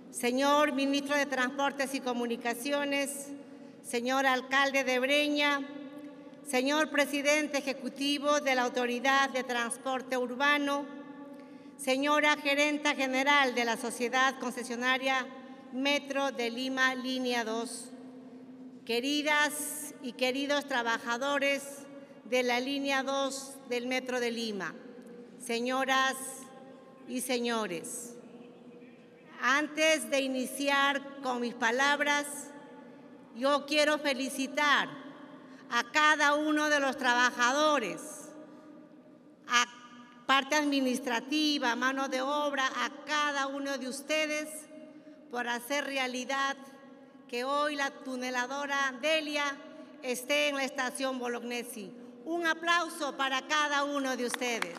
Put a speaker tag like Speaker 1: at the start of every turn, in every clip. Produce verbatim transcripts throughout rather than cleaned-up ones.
Speaker 1: señor ministro de Transportes y Comunicaciones, señor alcalde de Breña, señor presidente ejecutivo de la Autoridad de Transporte Urbano, señora gerenta general de la Sociedad Concesionaria Metro de Lima, Línea dos, queridas y queridos trabajadores de la Línea dos del Metro de Lima, señoras y señores, antes de iniciar con mis palabras, yo quiero felicitar a cada uno de los trabajadores, a parte administrativa, mano de obra, a cada uno de ustedes por hacer realidad que hoy la tuneladora Delia esté en la estación Bolognesi. Un aplauso para cada uno de ustedes.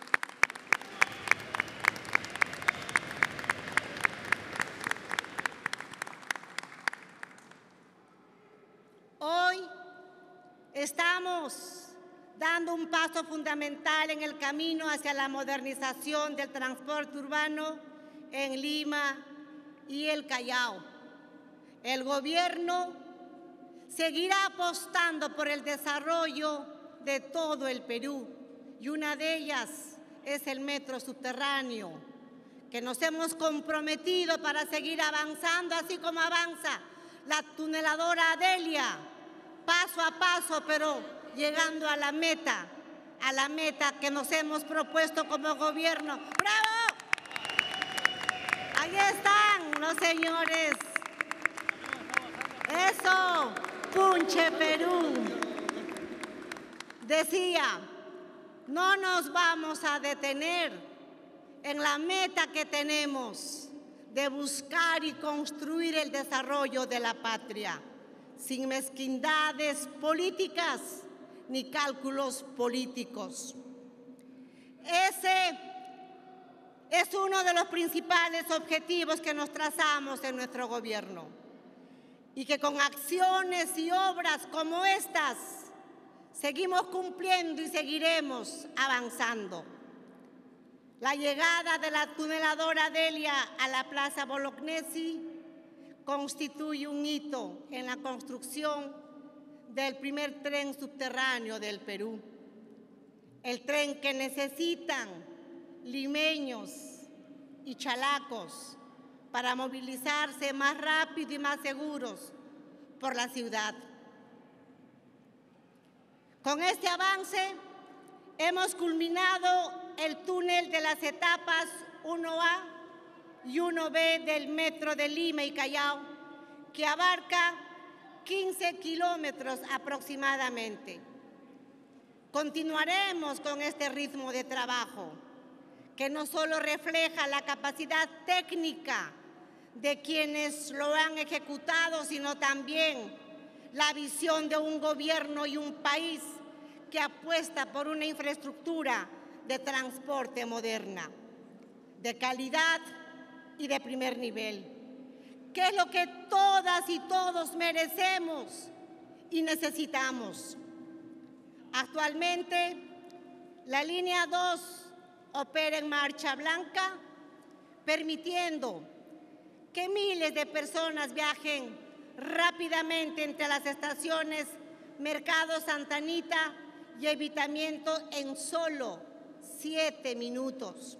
Speaker 1: Hoy estamos dando un paso fundamental en el camino hacia la modernización del transporte urbano en Lima y el Callao. El gobierno seguirá apostando por el desarrollo de todo el Perú y una de ellas es el metro subterráneo, que nos hemos comprometido para seguir avanzando, así como avanza la tuneladora Delia, paso a paso, pero llegando a la meta, a la meta que nos hemos propuesto como gobierno. ¡Bravo! Ahí están los señores. Eso, Punche Perú. Decía, no nos vamos a detener en la meta que tenemos de buscar y construir el desarrollo de la patria, sin mezquindades políticas ni cálculos políticos. Ese es uno de los principales objetivos que nos trazamos en nuestro gobierno y que con acciones y obras como estas seguimos cumpliendo y seguiremos avanzando. La llegada de la tuneladora Delia a la Plaza Bolognesi constituye un hito en la construcción del primer tren subterráneo del Perú. El tren que necesitan limeños y chalacos para movilizarse más rápido y más seguros por la ciudad. Con este avance hemos culminado el túnel de las etapas uno A y uno B del Metro de Lima y Callao, que abarca quince kilómetros aproximadamente. Continuaremos con este ritmo de trabajo, que no solo refleja la capacidad técnica de quienes lo han ejecutado, sino también la visión de un gobierno y un país que apuesta por una infraestructura de transporte moderna, de calidad y de primer nivel, que es lo que todas y todos merecemos y necesitamos. Actualmente, la línea dos opera en marcha blanca, permitiendo que miles de personas viajen rápidamente entre las estaciones Mercado Santa Anita y Evitamiento en solo siete minutos.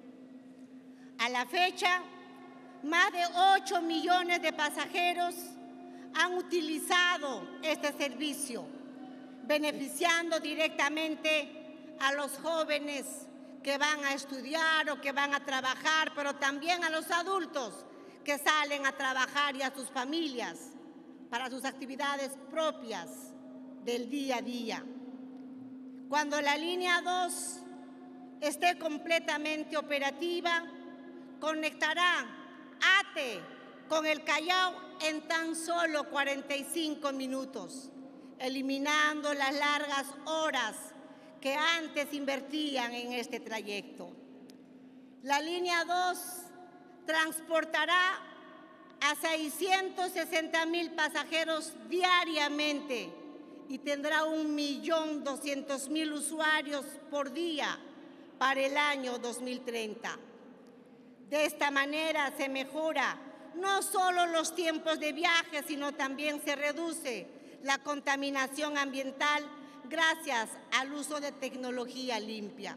Speaker 1: A la fecha, más de ocho millones de pasajeros han utilizado este servicio, beneficiando directamente a los jóvenes que van a estudiar o que van a trabajar, pero también a los adultos que salen a trabajar y a sus familias para sus actividades propias del día a día. Cuando la línea dos esté completamente operativa, conectará Ate con el Callao en tan solo cuarenta y cinco minutos, eliminando las largas horas que antes invertían en este trayecto. La línea dos transportará a seiscientos sesenta mil pasajeros diariamente y tendrá un millón doscientos mil usuarios por día para el año dos mil treinta. De esta manera se mejora no solo los tiempos de viaje, sino también se reduce la contaminación ambiental gracias al uso de tecnología limpia.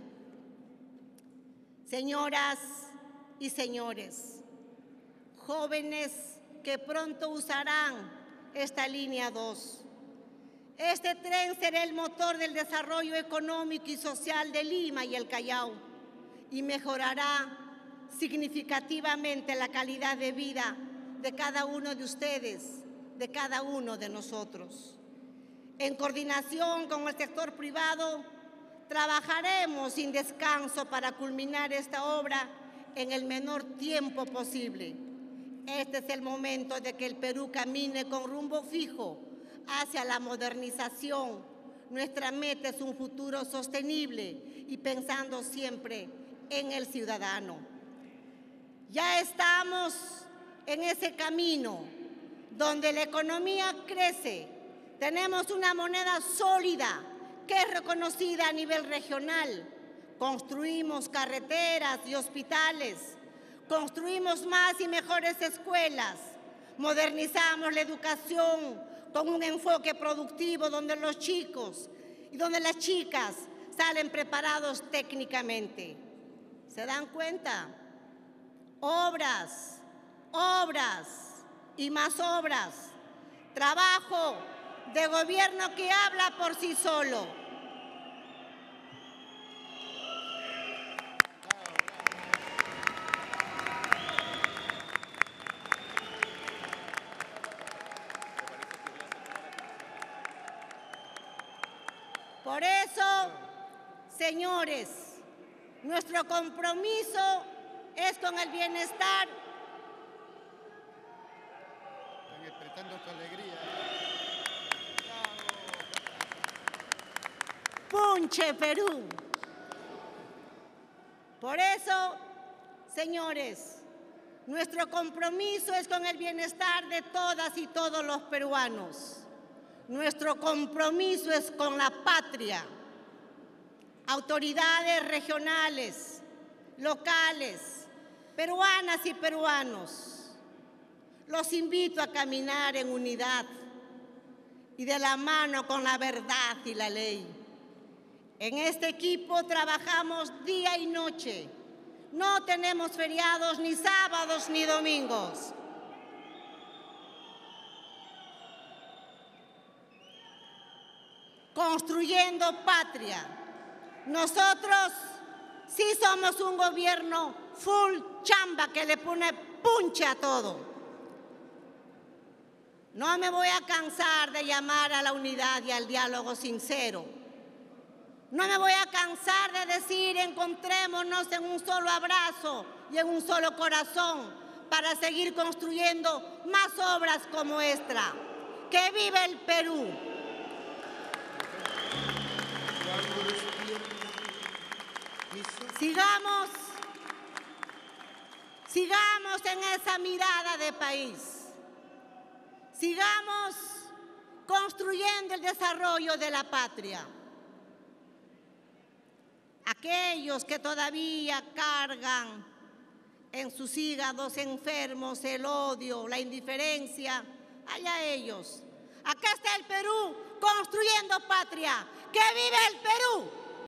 Speaker 1: Señoras y señores, jóvenes que pronto usarán esta línea dos. Este tren será el motor del desarrollo económico y social de Lima y el Callao y mejorará significativamente la calidad de vida de cada uno de ustedes, de cada uno de nosotros. En coordinación con el sector privado, trabajaremos sin descanso para culminar esta obra en el menor tiempo posible. Este es el momento de que el Perú camine con rumbo fijo hacia la modernización. Nuestra meta es un futuro sostenible y pensando siempre en el ciudadano. Ya estamos en ese camino donde la economía crece. Tenemos una moneda sólida que es reconocida a nivel regional. Construimos carreteras y hospitales, construimos más y mejores escuelas, modernizamos la educación con un enfoque productivo donde los chicos y donde las chicas salen preparados técnicamente. ¿Se dan cuenta? Obras, obras y más obras. Trabajo de gobierno que habla por sí solo. Por eso, señores, nuestro compromiso es con el bienestar.
Speaker 2: Están expresando su alegría.
Speaker 1: ¡Punche, Perú! Por eso, señores, nuestro compromiso es con el bienestar de todas y todos los peruanos. Nuestro compromiso es con la patria. Autoridades regionales, locales, peruanas y peruanos, los invito a caminar en unidad y de la mano con la verdad y la ley. En este equipo trabajamos día y noche. No tenemos feriados ni sábados ni domingos. Construyendo patria. Nosotros sí somos un gobierno full chamba que le pone punche a todo. No me voy a cansar de llamar a la unidad y al diálogo sincero. No me voy a cansar de decir encontrémonos en un solo abrazo y en un solo corazón para seguir construyendo más obras como esta. ¡Que viva el Perú! Sigamos, sigamos en esa mirada de país. Sigamos construyendo el desarrollo de la patria. Aquellos que todavía cargan en sus hígados enfermos el odio, la indiferencia, allá ellos. Acá está el Perú construyendo patria. ¡Que viva el Perú!